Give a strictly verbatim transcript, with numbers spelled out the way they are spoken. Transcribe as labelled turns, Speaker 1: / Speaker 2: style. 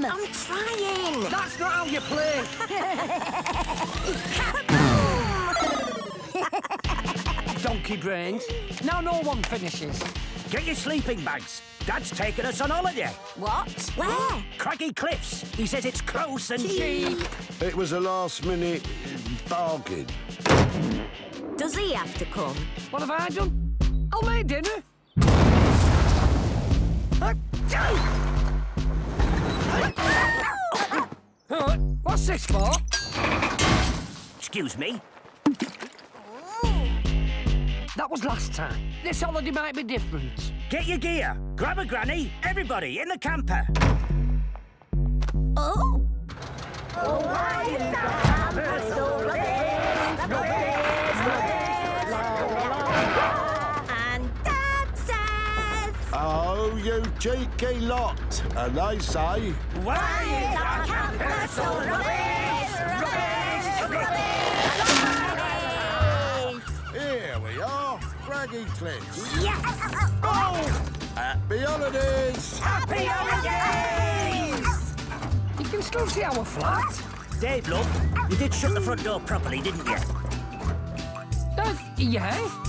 Speaker 1: I'm trying.
Speaker 2: That's not how you play. Donkey brains. Now no one finishes.
Speaker 3: Get your sleeping bags. Dad's taking us on holiday.
Speaker 1: What? Where?
Speaker 3: Craggy Cliffs. He says it's close and cheap.
Speaker 4: It was a last-minute bargain.
Speaker 1: Does he have to come?
Speaker 2: What have I done? I'll make dinner. Uh, what's this for?
Speaker 3: Excuse me.
Speaker 2: That was last time. This holiday might be different.
Speaker 3: Get your gear. Grab a granny. Everybody in the camper.
Speaker 1: Oh?
Speaker 5: Oh, why is that camper so
Speaker 1: And Dad says...
Speaker 4: Oh, you cheeky lot. And they say...
Speaker 5: Why is our camper so rubbish? Rubbish! Rubbish!
Speaker 4: Here we are, Craggy Cliffs.
Speaker 1: Yes!
Speaker 4: Oh! Happy holidays!
Speaker 5: Happy holidays!
Speaker 2: You can still see our flat.
Speaker 3: Dave, love, you did shut the front door properly, didn't you?
Speaker 2: Uh, yeah.